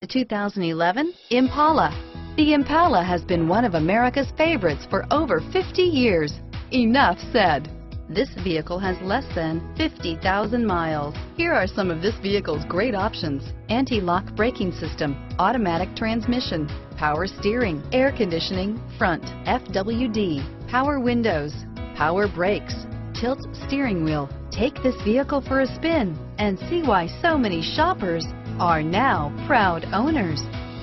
The 2011 Impala. The Impala has been one of America's favorites for over 50 years. Enough said. This vehicle has less than 50,000 miles. Here are some of this vehicle's great options: anti-lock braking system, automatic transmission, power steering, air conditioning, front, FWD, power windows, power brakes, tilt steering wheel. Take this vehicle for a spin and see why so many shoppers are now proud owners.